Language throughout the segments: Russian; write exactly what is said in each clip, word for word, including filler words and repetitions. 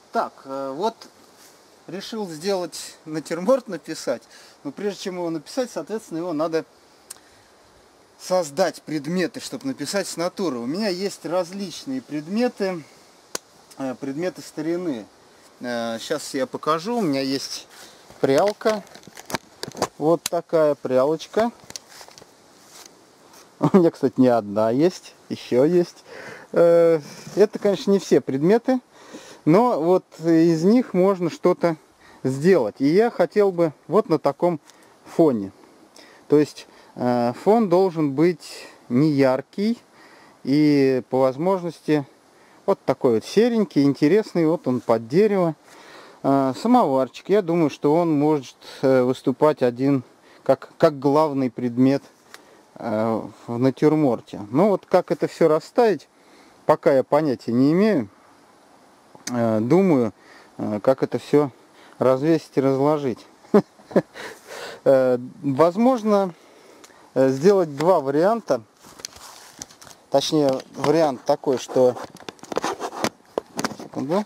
Так, вот решил сделать натюрморт, написать. Но прежде чем его написать, соответственно, его надо создать предметы, чтобы написать с натуры. У меня есть различные предметы, предметы старины. Сейчас я покажу. У меня есть прялка. Вот такая прялочка. У меня, кстати, не одна есть, еще есть. Это, конечно, не все предметы, но вот из них можно что-то сделать. И я хотел бы вот на таком фоне. То есть фон должен быть не яркий и по возможности вот такой вот серенький, интересный. Вот он под дерево. Самоварчик. Я думаю, что он может выступать один как, как главный предмет в натюрморте. Ну вот как это все расставить, пока я понятия не имею. Думаю, как это все развесить и разложить. Возможно сделать два варианта. Точнее, вариант такой, что... Секунду.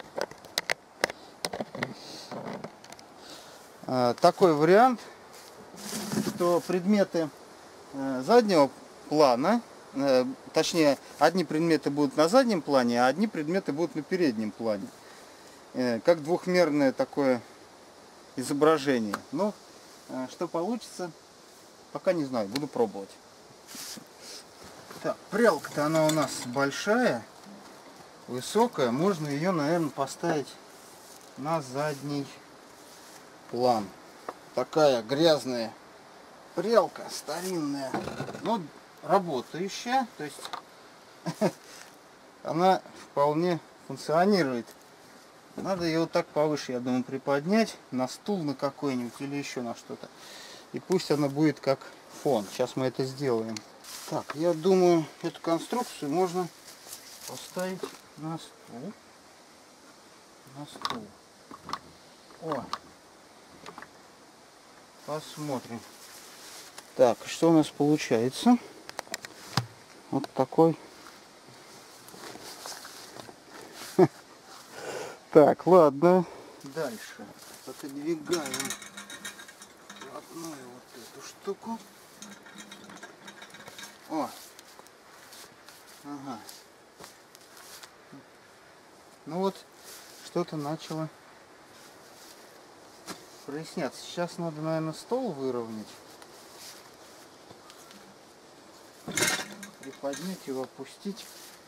Такой вариант, что предметы заднего плана, точнее, одни предметы будут на заднем плане, а одни предметы будут на переднем плане. Как двухмерное такое изображение. Но что получится, пока не знаю, буду пробовать. Так, прялка-то она у нас большая, высокая. Можно ее, наверное, поставить на задний план. Такая грязная прялка, старинная, но работающая, то есть она вполне функционирует. Надо ее вот так повыше, я думаю, приподнять на стул на какой-нибудь или еще на что-то. И пусть она будет как фон. Сейчас мы это сделаем. Так, я думаю, эту конструкцию можно поставить на стул. На стул. О! Посмотрим. Так, что у нас получается? Вот такой. Так, ладно. Дальше отодвигаем вплотную вот эту штуку. О! Ага. Ну вот, что-то начало проясняться. Сейчас надо, наверное, стол выровнять. Приподнять его, опустить.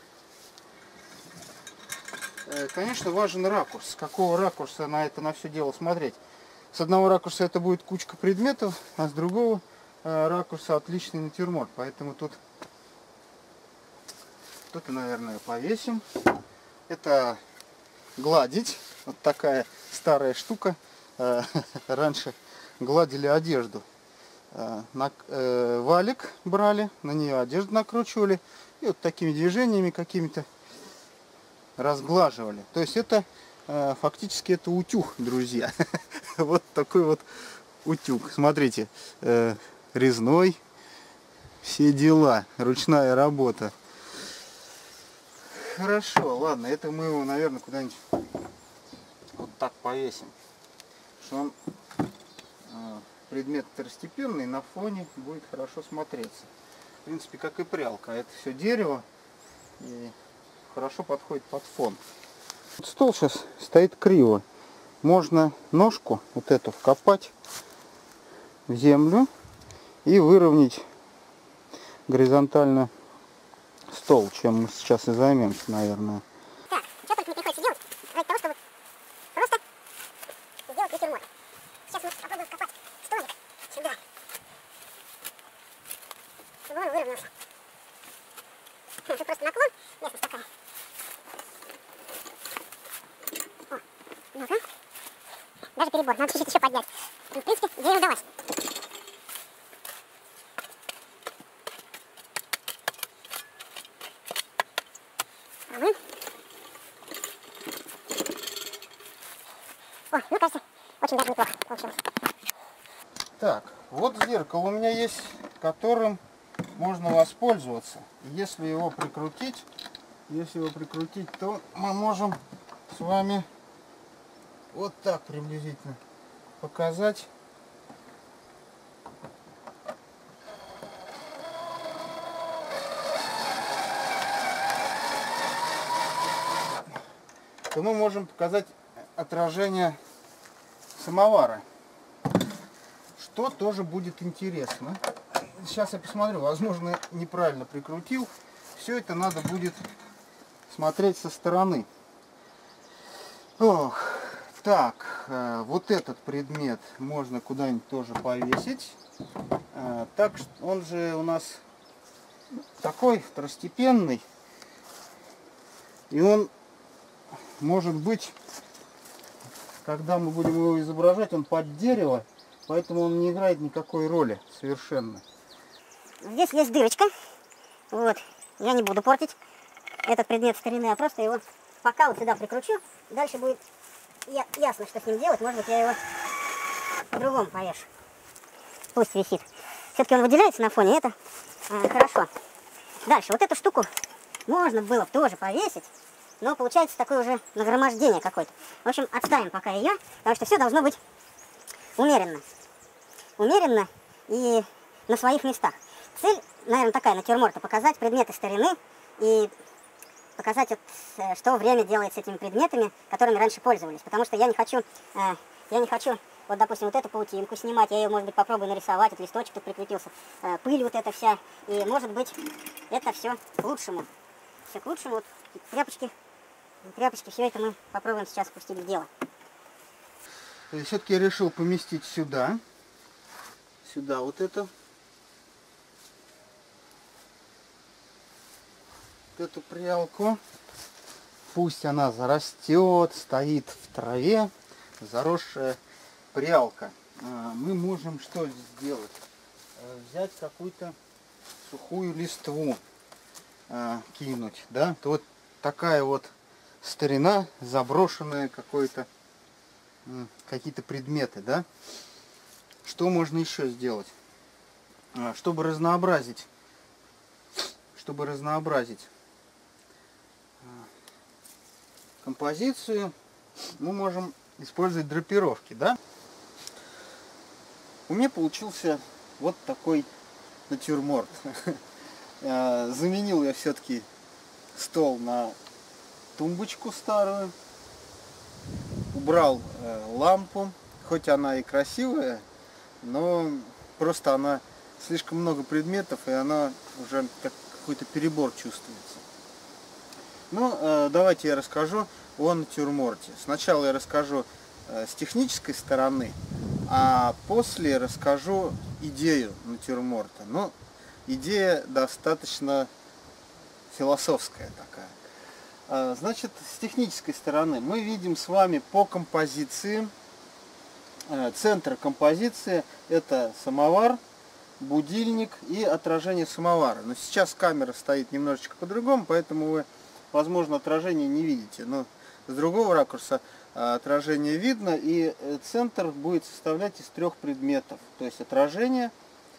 Конечно, важен ракурс. С какого ракурса на это на все дело смотреть. С одного ракурса это будет кучка предметов, а с другого ракурса отличный натюрморт. Поэтому тут тут, наверное, повесим. Это гладить. Вот такая старая штука. Раньше гладили одежду. Валик брали, на нее одежду накручивали. И вот такими движениями какими-то разглаживали. То есть это э, фактически это утюг, друзья. Вот такой вот утюг. Смотрите, э, резной, все дела, ручная работа. Хорошо, ладно, это мы его, наверное, куда-нибудь вот так повесим. Что он э, предмет второстепенный, на фоне будет хорошо смотреться. В принципе, как и прялка. Это все дерево. И хорошо подходит под фон. Стол сейчас стоит криво. Можно ножку вот эту вкопать в землю и выровнять горизонтально стол, чем мы сейчас и займемся, наверное. Так, что только не приходится делать ради того, чтобы просто сделать натюрморт. Сейчас мы попробуем вкопать столик сюда, чтобы он выровнялся. Тут просто наклон, местность такая. О, ну-ка. Даже перебор, надо чуть-чуть еще поднять. Ну, в принципе, идея удалась. Ага. О, ну, кажется, очень даже неплохо получилось. Так, вот зеркало у меня есть, которым можно воспользоваться. Если его прикрутить, если его прикрутить, то мы можем с вами вот так приблизительно показать. То мы можем показать отражение самовара, что тоже будет интересно. Сейчас я посмотрю, возможно, неправильно прикрутил. Все это надо будет смотреть со стороны. Ох, так, вот этот предмет можно куда-нибудь тоже повесить. Так, он же у нас такой второстепенный, и он, может быть, когда мы будем его изображать, он под дерево, поэтому он не играет никакой роли совершенно. Здесь есть дырочка. Вот. Я не буду портить этот предмет старины, а просто его пока вот сюда прикручу. Дальше будет я, ясно, что с ним делать. Может быть, я его по-другому повешу. Пусть висит. Все-таки он выделяется на фоне, это а, хорошо. Дальше. Вот эту штуку можно было тоже повесить. Но получается такое уже нагромождение какое-то. В общем, отставим пока ее, потому что все должно быть умеренно. Умеренно и на своих местах. Цель, наверное, такая натюрморта: показать предметы старины и показать, вот, что время делает с этими предметами, которыми раньше пользовались. Потому что я не хочу, э, я не хочу, вот, допустим, вот эту паутинку снимать, я ее, может быть, попробую нарисовать, вот листочек тут прикрепился, э, пыль вот эта вся, и, может быть, это все к лучшему. Все к лучшему, вот, тряпочки. Тряпочки, все это мы попробуем сейчас спустить в дело. Все-таки я решил поместить сюда. Сюда вот это. Вот эту прялку. Пусть она зарастет, стоит в траве. Заросшая прялка. Мы можем что сделать? Взять какую-то сухую листву, кинуть, да? То вот такая вот старина, заброшенная, какой-то, какие-то предметы, да? Что можно еще сделать? Чтобы разнообразить, чтобы разнообразить композицию, мы можем использовать драпировки, да? У меня получился вот такой натюрморт. Заменил я все-таки стол на тумбочку старую, убрал э, лампу, хоть она и красивая, но просто она слишком много предметов, и она уже как какой-то перебор чувствуется. Ну, э, давайте я расскажу о натюрморте. Сначала я расскажу э, с технической стороны, а после расскажу идею натюрморта. Ну, идея достаточно философская такая. Значит, с технической стороны мы видим с вами по композиции, центр композиции — это самовар, будильник и отражение самовара. Но сейчас камера стоит немножечко по-другому, поэтому вы, возможно, отражение не видите. Но с другого ракурса отражение видно, и центр будет составлять из трех предметов. То есть отражение,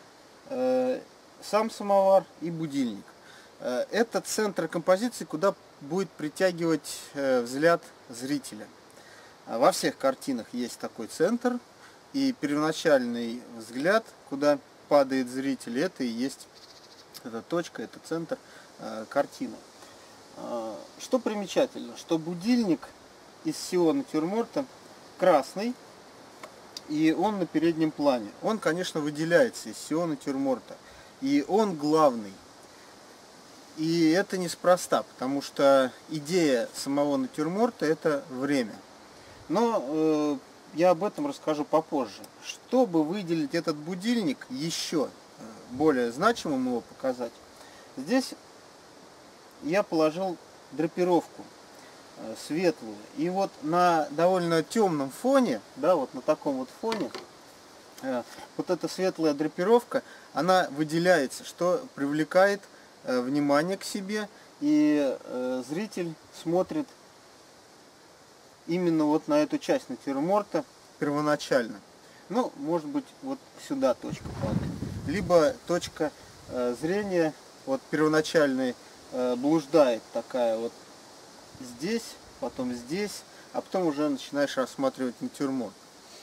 сам самовар и будильник. Это центр композиции, куда будет притягивать взгляд зрителя. Во всех картинах есть такой центр, и первоначальный взгляд, куда падает зритель, это и есть эта точка, это центр картины. Что примечательно, что будильник из всего натюрморта красный, и он на переднем плане. Он, конечно, выделяется из всего натюрморта, и он главный. И это неспроста, потому что идея самого натюрморта — это время. Но э, я об этом расскажу попозже. Чтобы выделить этот будильник еще более значимым, его показать, здесь я положил драпировку э, светлую. И вот на довольно темном фоне, да, вот на таком вот фоне, э, вот эта светлая драпировка, она выделяется, что привлекает внимание к себе, и э, зритель смотрит именно вот на эту часть натюрморта первоначально. Ну, может быть, вот сюда точка падает. Либо точка э, зрения вот первоначальной э, блуждает такая вот здесь, потом здесь, а потом уже начинаешь рассматривать натюрморт.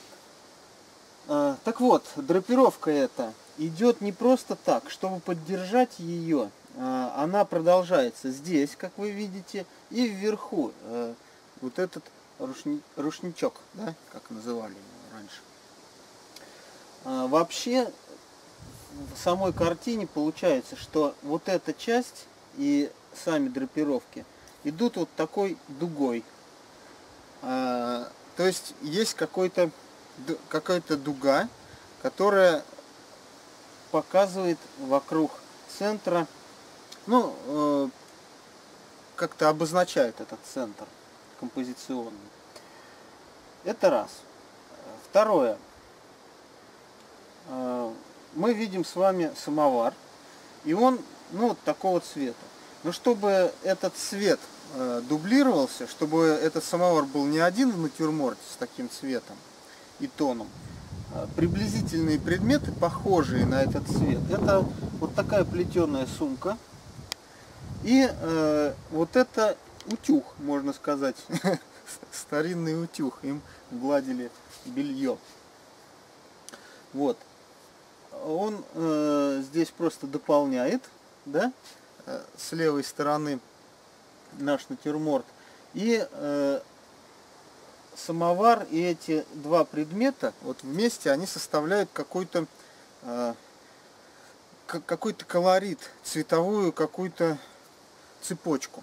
Так вот, драпировка эта идет не просто так. Чтобы поддержать ее, она продолжается здесь, как вы видите, и вверху. Вот этот рушни, рушничок, да, как называли его раньше. Вообще, в самой картине получается, что вот эта часть и сами драпировки идут вот такой дугой. То есть есть какой-то какая-то дуга, которая показывает вокруг центра, ну, э, как-то обозначает этот центр композиционный. Это раз. Второе. Э, мы видим с вами самовар, и он, ну, вот такого цвета. Но чтобы этот цвет э, дублировался, чтобы этот самовар был не один в натюрморте с таким цветом и тоном, приблизительные предметы, похожие на этот цвет, это вот такая плетеная сумка и э, вот это утюг, можно сказать, старинный утюг, им гладили белье. Вот, он э, здесь просто дополняет, да, э, с левой стороны наш натюрморт, и э, самовар и эти два предмета вот вместе они составляют какой-то э, какой-то колорит, цветовую какую-то цепочку.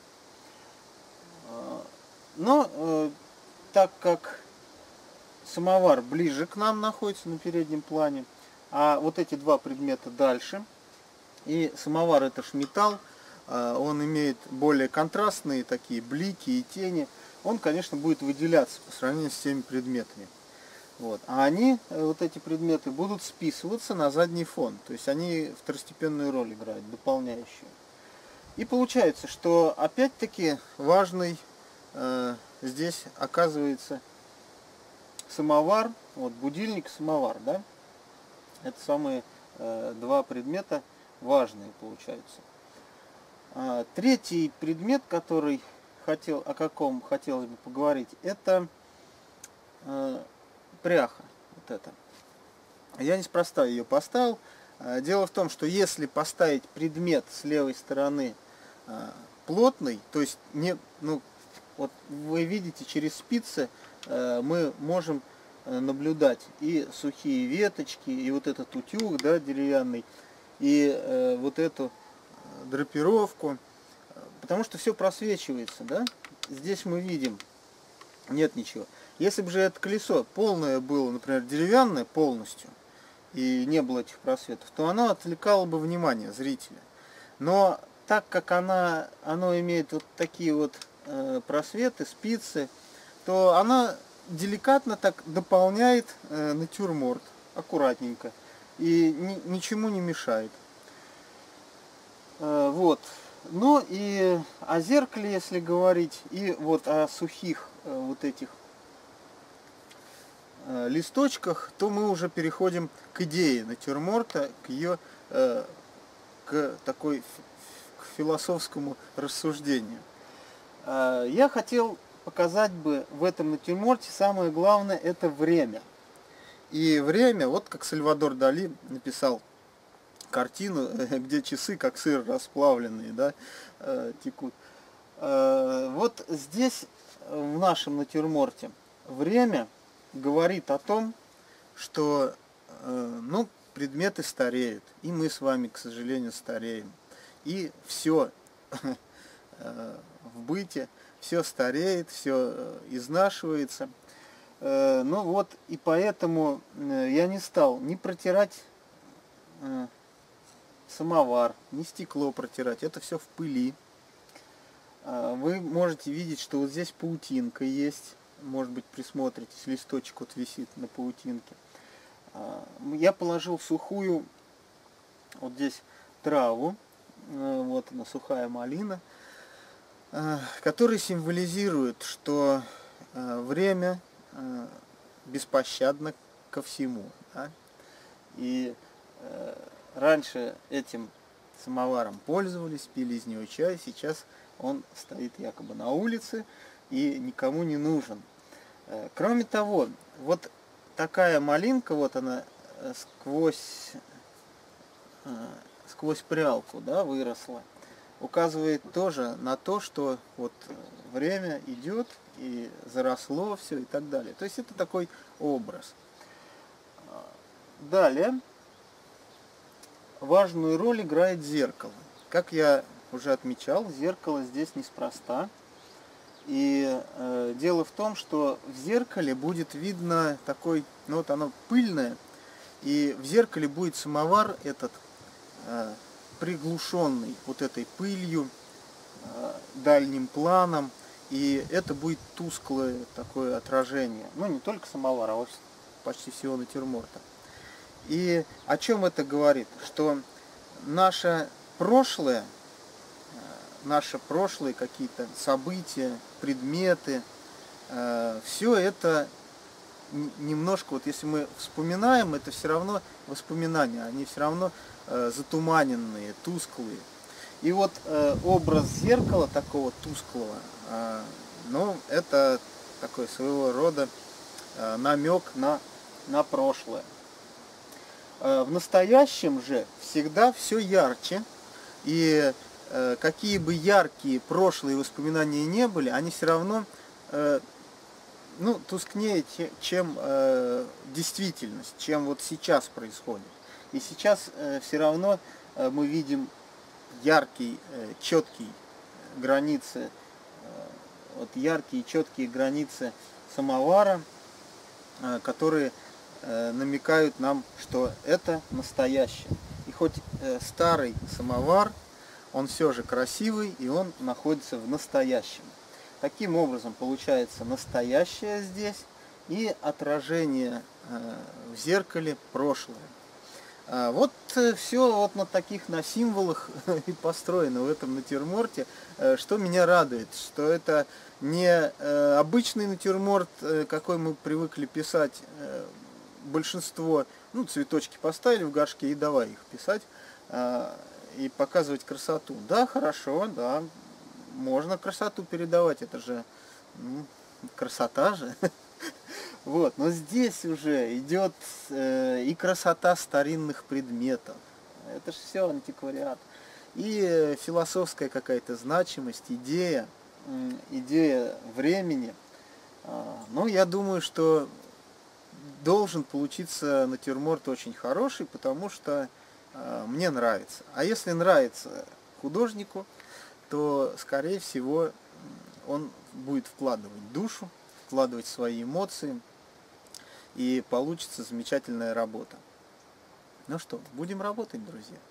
Но э, так как самовар ближе к нам находится на переднем плане, а вот эти два предмета дальше, и самовар это ж металл, э, он имеет более контрастные такие блики и тени, он, конечно, будет выделяться по сравнению с теми предметами. Вот. А они, вот эти предметы, будут списываться на задний фон. То есть они второстепенную роль играют, дополняющую. И получается, что опять-таки важный э, здесь оказывается самовар, вот будильник, самовар, да? Это самые э, два предмета важные получаются. А, третий предмет, который хотел, о каком хотелось бы поговорить, это э, пряха. Вот это. Я неспроста ее поставил. Дело в том, что если поставить предмет с левой стороны э, плотный, то есть не, ну, вот вы видите, через спицы э, мы можем наблюдать и сухие веточки, и вот этот утюг, да, деревянный, и э, вот эту драпировку. Потому что все просвечивается, да? Здесь мы видим, нет ничего. Если бы же это колесо полное было, например, деревянное полностью, и не было этих просветов, то оно отвлекало бы внимание зрителя. Но так как она, оно имеет вот такие вот э, просветы, спицы, то она деликатно так дополняет э, натюрморт, аккуратненько, и ни, ничему не мешает. Э, вот. Ну и о зеркале, если говорить, и вот о сухих э, вот этих э, листочках, то мы уже переходим к идее натюрморта, к ее, э, к такой, к философскому рассуждению. Э, я хотел показать бы в этом натюрморте самое главное — это время. И время, вот как Сальвадор Дали написал картину, где часы как сыр расплавленные, да, текут. Вот здесь в нашем натюрморте время говорит о том, что, ну, предметы стареют, и мы с вами, к сожалению, стареем. И все в быте, все стареет, все изнашивается. Ну вот, и поэтому я не стал ни протирать самовар, ни стекло протирать, это все в пыли. Вы можете видеть, что вот здесь паутинка есть, может быть, присмотритесь, листочек вот висит на паутинке. Я положил сухую, вот здесь траву, вот она, сухая малина, которая символизирует, что время беспощадно ко всему. Да? И раньше этим самоваром пользовались, пили из него чай, сейчас он стоит якобы на улице и никому не нужен. Кроме того, вот такая малинка, вот она сквозь, сквозь прялку, да, выросла, указывает тоже на то, что вот время идет и заросло все и так далее. То есть это такой образ. Далее важную роль играет зеркало. Как я уже отмечал, зеркало здесь неспроста. И э, дело в том, что в зеркале будет видно такой, ну вот оно пыльное, и в зеркале будет самовар этот э, приглушенный вот этой пылью, э, дальним планом, и это будет тусклое такое отражение. Ну не только самовара, а почти всего натюрморта. И о чем это говорит? Что наше прошлое, наши прошлые какие-то события, предметы, э, все это немножко, вот если мы вспоминаем, это все равно воспоминания, они все равно э, затуманенные, тусклые. И вот э, образ зеркала такого тусклого, э, ну, это такой своего рода э, намек на, на прошлое. Э, в настоящем же всегда все ярче, и какие бы яркие прошлые воспоминания не были, они все равно э, ну, тускнее, чем э, действительность, чем вот сейчас происходит. И сейчас э, все равно э, мы видим яркие, э, четкие границы, э, вот яркие, четкие границы самовара, э, которые э, намекают нам, что это настоящее. И хоть э, старый самовар, он все же красивый, и он находится в настоящем. Таким образом получается настоящее здесь и отражение э, в зеркале прошлое. А вот э, все вот на таких, на символах и построено в этом натюрморте, э, что меня радует, что это не э, обычный натюрморт, э, какой мы привыкли писать, э, большинство, ну, цветочки поставили в горшке и давай их писать, э, и показывать красоту. Да, хорошо, да, можно красоту передавать, это же ну, красота же. Вот, но здесь уже идет э, и красота старинных предметов. Это же все антиквариат. И э, философская какая-то значимость, идея, э, идея времени. Э, ну, я думаю, что должен получиться натюрморт очень хороший, потому что мне нравится. А если нравится художнику, то, скорее всего, он будет вкладывать душу, вкладывать свои эмоции, и получится замечательная работа. Ну что, будем работать, друзья.